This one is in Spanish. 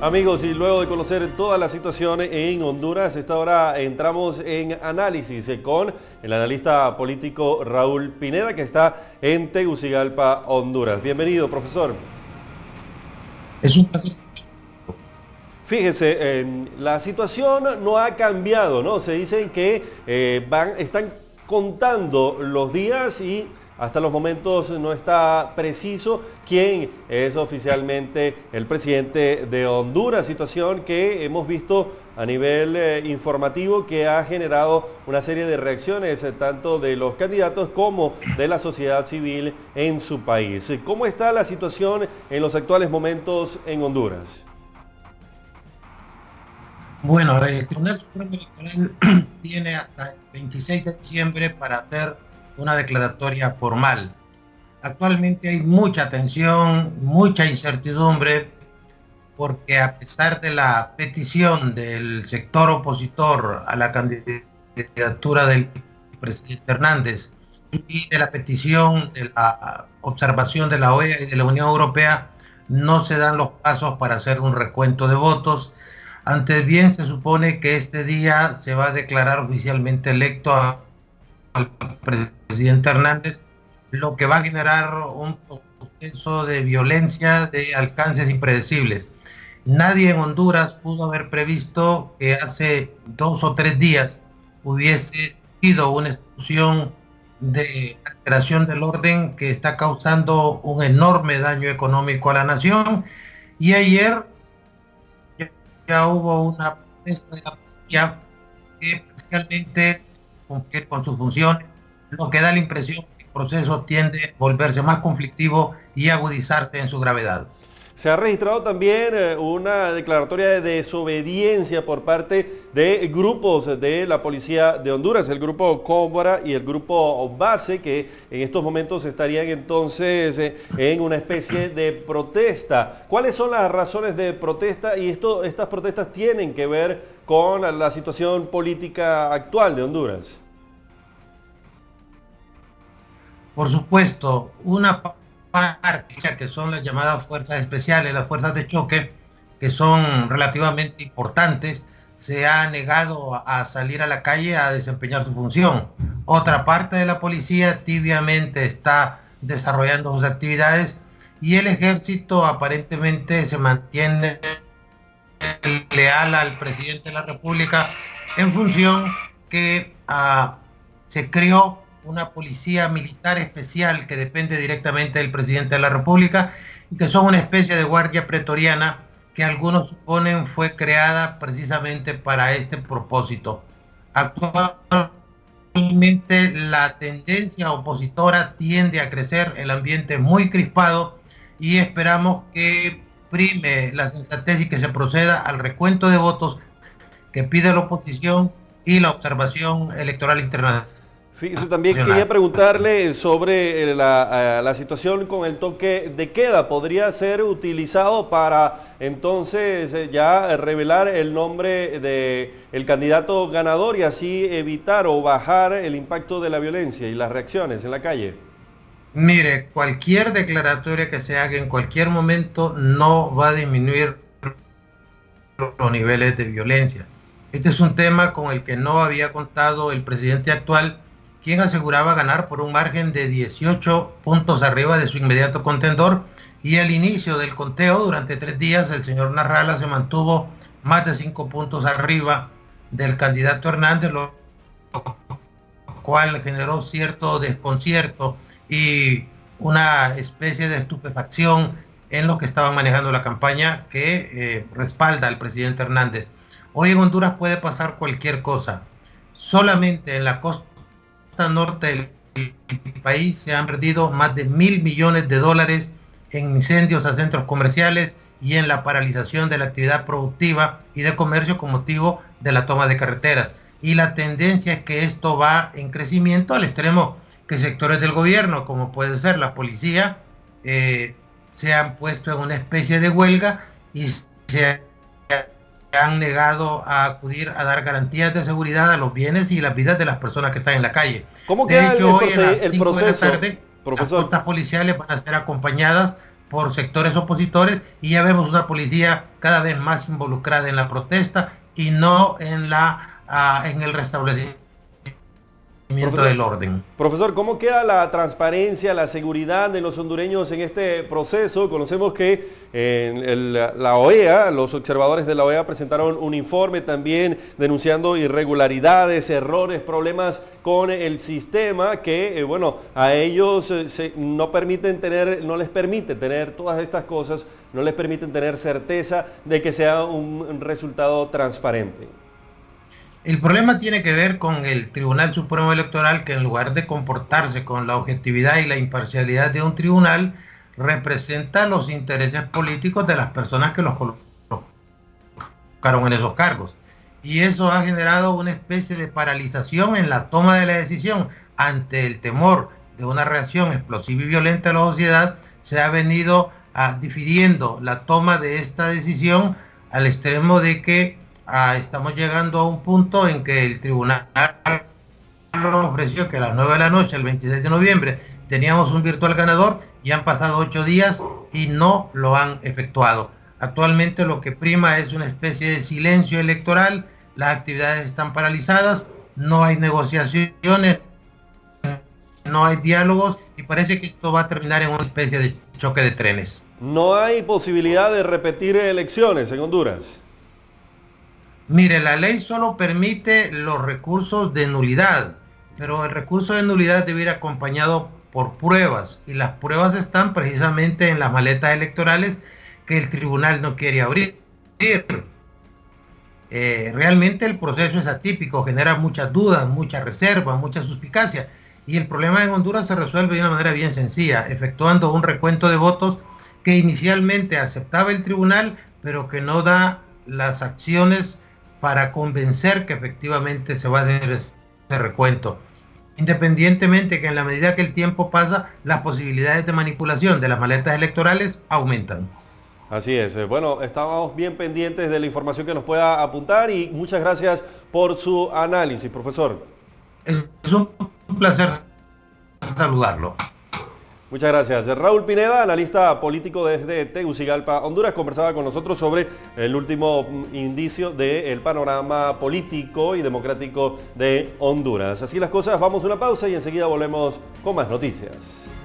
Amigos, y luego de conocer toda la situación en Honduras, esta hora entramos en análisis con el analista político Raúl Pineda, que está en Tegucigalpa, Honduras. Bienvenido, profesor. Es un placer. Fíjese, la situación no ha cambiado, ¿no? Se dicen que están contando los días y hasta los momentos no está preciso quién es oficialmente el presidente de Honduras, situación que hemos visto a nivel informativo que ha generado una serie de reacciones tanto de los candidatos como de la sociedad civil en su país. ¿Cómo está la situación en los actuales momentos en Honduras? Bueno, el Tribunal Supremo Electoral tiene hasta el 26 de diciembre para hacer una declaratoria formal. Actualmente hay mucha tensión, mucha incertidumbre, porque a pesar de la petición del sector opositor a la candidatura del presidente Hernández y de la petición de la observación de la OEA y de la Unión Europea, no se dan los pasos para hacer un recuento de votos. Antes bien, se supone que este día se va a declarar oficialmente electo al presidente Hernández, lo que va a generar un proceso de violencia de alcances impredecibles. Nadie en Honduras pudo haber previsto que hace 2 o 3 días hubiese sido una explosión de alteración del orden que está causando un enorme daño económico a la nación. Y ayer ya hubo una protesta de la policía que parcialmente cumplir con su función, lo que da la impresión que el proceso tiende a volverse más conflictivo y agudizarse en su gravedad. Se ha registrado también una declaratoria de desobediencia por parte de grupos de la policía de Honduras, el grupo Cobra y el grupo Base, que en estos momentos estarían entonces en una especie de protesta. ¿Cuáles son las razones de protesta? Y estas protestas tienen que ver con la situación política actual de Honduras. Por supuesto, una parte que son las llamadas fuerzas especiales, las fuerzas de choque, que son relativamente importantes, se ha negado a salir a la calle a desempeñar su función. Otra parte de la policía tibiamente está desarrollando sus actividades y el ejército aparentemente se mantiene leal al presidente de la República en función que se creó una policía militar especial que depende directamente del presidente de la República y que son una especie de guardia pretoriana que algunos suponen fue creada precisamente para este propósito. Actualmente la tendencia opositora tiende a crecer, el ambiente es muy crispado y esperamos que prime la sensatez y que se proceda al recuento de votos que pide la oposición y la observación electoral internacional. Fíjese, también quería preguntarle sobre la situación con el toque de queda. ¿Podría ser utilizado para entonces ya revelar el nombre del candidato ganador y así evitar o bajar el impacto de la violencia y las reacciones en la calle? Mire, cualquier declaratoria que se haga en cualquier momento no va a disminuir los niveles de violencia. Este es un tema con el que no había contado el presidente actual, quien aseguraba ganar por un margen de 18 puntos arriba de su inmediato contendor, y al inicio del conteo, durante 3 días, el señor Narrala se mantuvo más de 5 puntos arriba del candidato Hernández, lo cual generó cierto desconcierto y una especie de estupefacción en los que estaban manejando la campaña que respalda al presidente Hernández. Hoy en Honduras puede pasar cualquier cosa. Solamente en la costa norte del país se han perdido más de $1.000 millones en incendios a centros comerciales y en la paralización de la actividad productiva y de comercio con motivo de la toma de carreteras. Y la tendencia es que esto va en crecimiento al extremo que sectores del gobierno, como puede ser la policía, se han puesto en una especie de huelga y se han negado a acudir a dar garantías de seguridad a los bienes y las vidas de las personas que están en la calle. ¿Cómo de hecho, hoy a las el 5 proceso, de la tarde, profesor? las fuerzas policiales van a ser acompañadas por sectores opositores, y ya vemos una policía cada vez más involucrada en la protesta y no en el restablecimiento del orden. Profesor, ¿cómo queda la transparencia, la seguridad de los hondureños en este proceso? Conocemos que la OEA, los observadores de la OEA presentaron un informe también denunciando irregularidades, errores, problemas con el sistema que, bueno, a ellos no les permite tener todas estas cosas, no les permiten tener certeza de que sea un resultado transparente. El problema tiene que ver con el Tribunal Supremo Electoral, que en lugar de comportarse con la objetividad y la imparcialidad de un tribunal, representa los intereses políticos de las personas que los colocaron en esos cargos. Y eso ha generado una especie de paralización en la toma de la decisión. Ante el temor de una reacción explosiva y violenta de la sociedad, se ha venido difiriendo la toma de esta decisión al extremo de que estamos llegando a un punto en que el tribunal ofreció que a las 9 de la noche, el 26 de noviembre, teníamos un virtual ganador, y han pasado 8 días y no lo han efectuado. Actualmente lo que prima es una especie de silencio electoral, las actividades están paralizadas, no hay negociaciones, no hay diálogos, y parece que esto va a terminar en una especie de choque de trenes. ¿No hay posibilidad de repetir elecciones en Honduras? Mire, la ley solo permite los recursos de nulidad, pero el recurso de nulidad debe ir acompañado por pruebas, y las pruebas están precisamente en las maletas electorales que el tribunal no quiere abrir. Realmente el proceso es atípico, genera muchas dudas, mucha reserva, mucha suspicacia, y el problema en Honduras se resuelve de una manera bien sencilla, efectuando un recuento de votos que inicialmente aceptaba el tribunal, pero que no da las acciones para convencer que efectivamente se va a hacer ese recuento. Independientemente que en la medida que el tiempo pasa, las posibilidades de manipulación de las maletas electorales aumentan. Así es. Bueno, estábamos bien pendientes de la información que nos pueda apuntar, y muchas gracias por su análisis, profesor. Es un placer saludarlo. Muchas gracias. Raúl Pineda, analista político desde Tegucigalpa, Honduras, conversaba con nosotros sobre el último indicio del panorama político y democrático de Honduras. Así las cosas, vamos a una pausa y enseguida volvemos con más noticias.